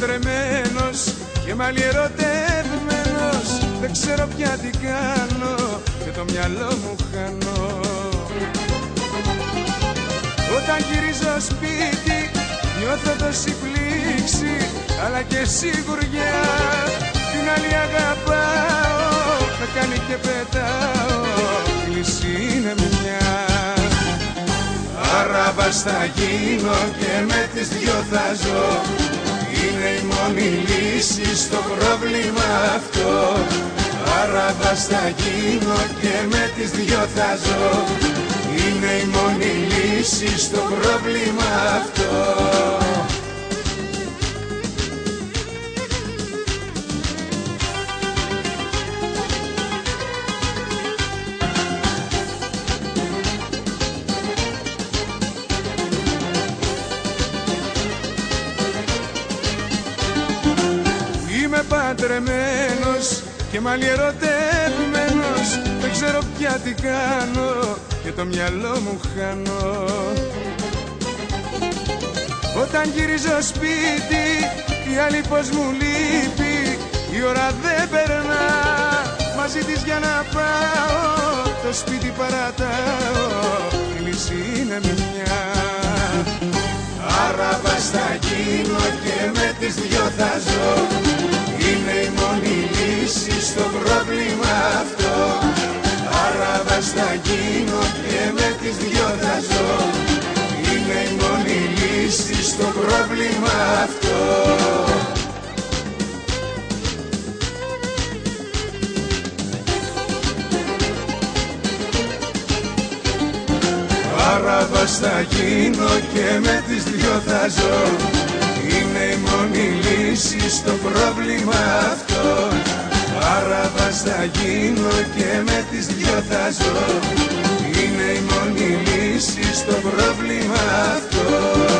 παντρεμένος και μάλλον ερωτευμένος. Δεν ξέρω πια τι κάνω και το μυαλό μου χάνω. Όταν γυρίζω σπίτι νιώθω τόση πλήξη αλλά και σιγουριά. Την άλλη αγαπάω, με κάνει και πετάω, η λύση είναι μια. Άραβας θα γίνω και με τις δυο θα ζω. Είναι η μόνη λύση στο πρόβλημα αυτό. Άραβας θα γίνω και με τις δυο θα ζω. Είναι η μόνη λύση στο πρόβλημα αυτό. Είμαι παντρεμένος και μάλλον ερωτευμένος. Δεν ξέρω πια τι κάνω και το μυαλό μου χάνω. Όταν γυρίζω σπίτι η άλλη πως μου λείπει. Η ώρα δεν περνά μαζί της για να πάω. Το σπίτι παρατάω, η λύση είναι μια. Άραβας θα γίνω και με τις δυο θα ζω. Είναι η μόνη λύση στο πρόβλημα αυτό. Άραβας θα γίνω και με τις δυο θα ζω. Είναι η μόνη λύση στο πρόβλημα αυτό. Άραβας θα γίνω και με τις δυο θα ζω. Είναι η μόνη λύση στο πρόβλημα αυτό. Άραβας θα γίνω και με τις δυο θα ζω. Είναι η μόνη λύση στο πρόβλημα αυτό.